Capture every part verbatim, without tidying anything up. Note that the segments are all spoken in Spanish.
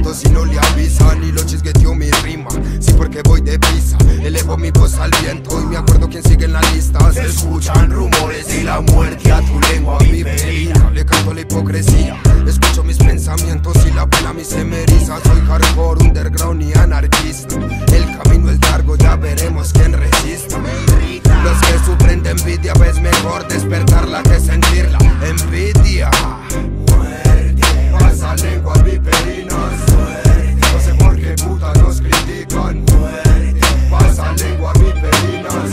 amigos y no le avisan, y lo chisgueteo mi rima. Sí, porque voy deprisa, elevo mi voz al viento y me acuerdo quién sigue en la lista. Se escuchan rumores y la muerte a tu lengua viperina. Le canto la hipocresía, escucho mis pensamientos y la pena a mí se me eriza. Soy hardcore, underground y anarquista. El camino es largo, ya veremos quién resista. Los que sufren de envidia, ves mejor despertarla que sentirla. Envidia, muerte, pasa lengua viperinas. No sé por qué puta nos critican. Muerte, pasa lengua viperinas.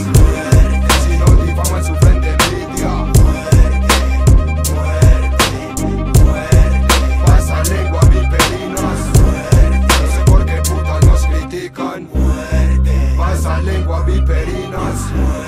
Si no difaman sufren de envidia. Muerte, muerte, muerte, pasa lengua viperinas. No sé por qué puta nos critican. Muerte, pasa lengua viperinas.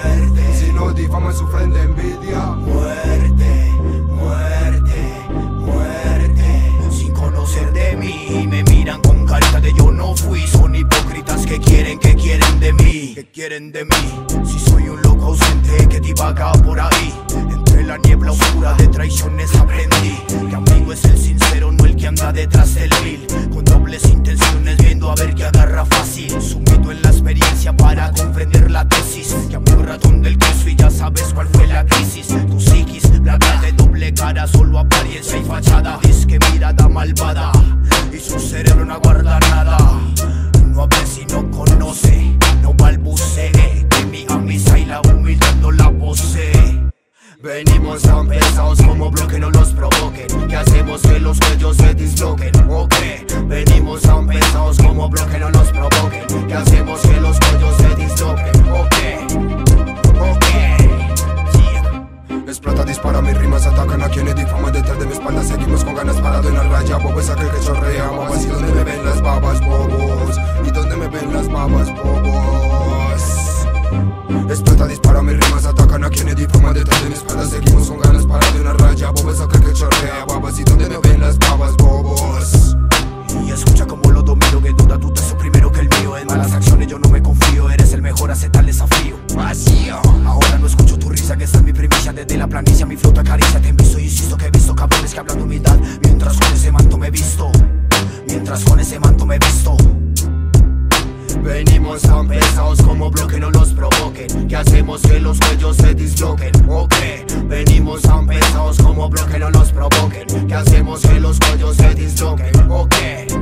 Si no difaman sufren de envidia. Muerte, muerte, muerte. Sin conocer de mí me miran con carita de yo no fui. Son hipócritas que quieren, que quieren de mí, que quieren de mí. Si soy un loco ausente que divaga por ahí, entre la niebla oscura de traiciones aprendí que amigo es el sincero, no el que anda detrás del vil, con dobles intenciones viendo a ver qué agarra fácil. Sumido en la experiencia para comprender la tesis, que amigo ratón del queso y ya sabes cuál fue la crisis. Tu psiquis, plaga de doble cara, solo apariencia y fachada. Es que mirada malvada y su cerebro no aguarda nada. No hable si no conoce, no balbucee, que mi amisa y la humildad no la posee. Venimos tan pesados como bloque, no los provoquen. ¿Qué hacemos que los cuellos se disloquen? ¿O qué? Venimos tan pesados como bloque, no los provoquen. ¿Qué hacemos que los cuellos se disloquen? ¿O qué? ¿O qué? Yeah. Explota, dispara, mis rimas atacan a quienes difaman detrás de mi espalda. Seguimos con ganas parado en la raya. Bobo es aquel que chorrea babas. ¿Y dónde me ven las babas, bobos? ¿Y dónde me ven las babas, bobos? Explota, dispara, mis rimas atacan a quienes difaman detrás de mi espalda. Seguimos con ganas parado en la raya. Bobo es aquel que chorrea babas. ¿Y dónde me ven las babas, bobos? Y escucha como lo domino, que duda tu teso primero que el mío. En malas acciones yo no me confío, eres el mejor, acepta el desafío. Vacío. Ahora no escucho tu risa, que esta es mi primicia. Desde la planicie mi flota acaricia. Te invisto y insisto que he visto cabrones que hablan de humildad, mientras con ese manto me he visto. Mientras con ese manto me he visto. Venimos tan pesados como bloque, no los provoquen. ¿Qué hacemos que los cuellos se disloquen? ¿O qué? Venimos tan pesados como bloque, no los provoquen. ¿Qué hacemos que los cuellos se disloquen? ¿O qué?